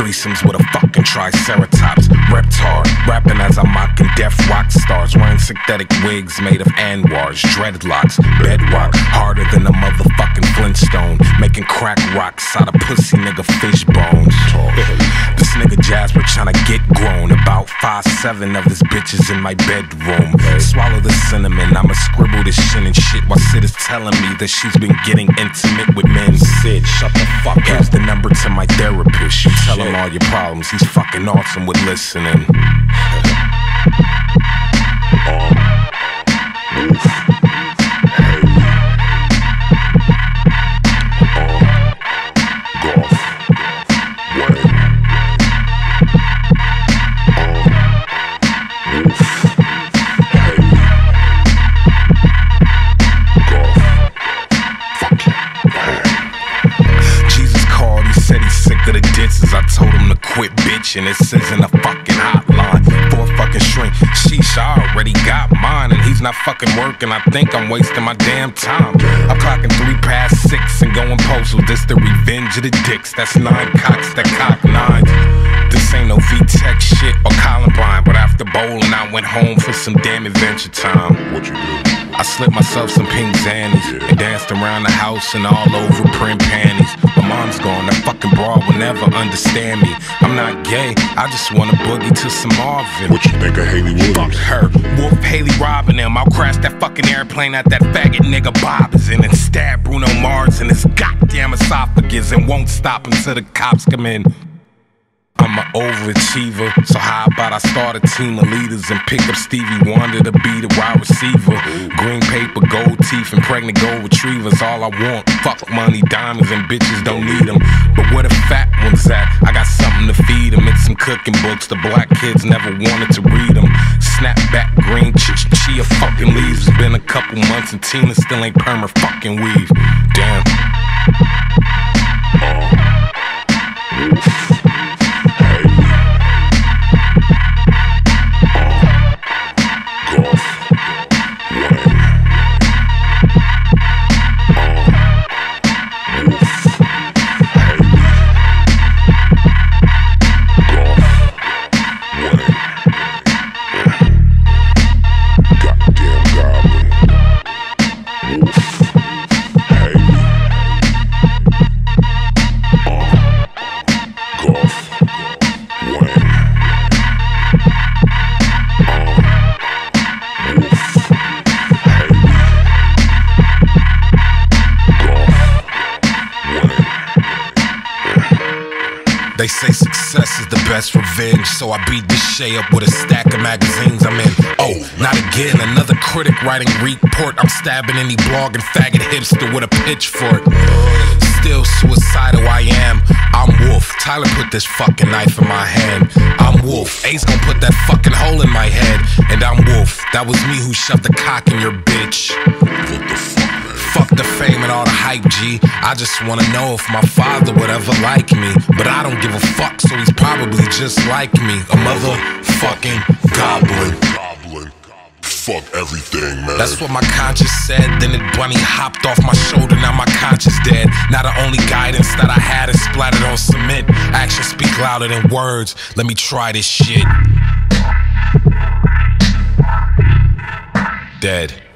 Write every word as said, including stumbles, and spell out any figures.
threesomes with a fucking triceratops. Reptar, rapping as I'm mocking deaf rock stars, wearing synthetic wigs made of Anwars, dreadlocks, bedrock, harder than a motherfucking Flintstone, making crack rocks out of pussy nigga fish bones. This nigga Jasper tryna get grown, about five seven of his bitches in my bedroom. Swallow the cinnamon, I'ma scribble this shit and shit while Sid is telling me that she's been getting intimate with men. Sid, shut the fuck up. Here's the number to my therapist. You tell him all your problems, he's fucking awesome with listening. I told him to quit bitching, this isn't a fucking hotline for a fucking shrink. Sheesh, I already got mine and he's not fucking working. I think I'm wasting my damn time. I'm clocking three past six and going postal. This the revenge of the dicks, that's nine cocks that cock nines. This ain't no V-Tech shit or Columbine, but after bowling I went home for some damn adventure time. What you do? I slipped myself some pink zannies and danced around the house and all over print panties. My mom's gone, that fucking broad will never understand me. I'm not gay, I just wanna boogie to some Marvin. What you think of Hayley Williams? Fuck her, Wolf Haley robbing them. I'll crash that fucking airplane at that faggot nigga Bob is in and stab Bruno Mars in his goddamn esophagus and won't stop until the cops come in. I'm an overachiever, so how about I start a team of leaders and pick up Stevie Wonder to be the wide receiver. Green paper, gold teeth, and pregnant gold retrievers, all I want. Fuck money, diamonds, and bitches don't need them. But where the fat ones at? I got something to feed them. It's some cooking books, the black kids never wanted to read them. Snapback, green, ch chia fucking leaves. It's been a couple months and Tina still ain't perma fucking weave. Damn. They say success is the best revenge, so I beat this shay up with a stack of magazines I'm in. Oh, not again, another critic writing report. I'm stabbing any blogging faggot hipster with a pitchfork. Still suicidal I am, I'm Wolf. Tyler put this fucking knife in my hand. I'm Wolf, Ace gon' put that fucking hole in my head. And I'm Wolf, that was me who shoved the cock in your bitch. What the fuck? Fuck the fame and all the hype, G. I just wanna know if my father would ever like me. But I don't give a fuck, so he's probably just like me. A motherfucking goblin. Goblin. Fuck everything, man. That's what my conscience said. Then it bunny hopped off my shoulder, now my conscience dead. Now the only guidance that I had is splattered on cement. Actions speak louder than words. Let me try this shit. Dead.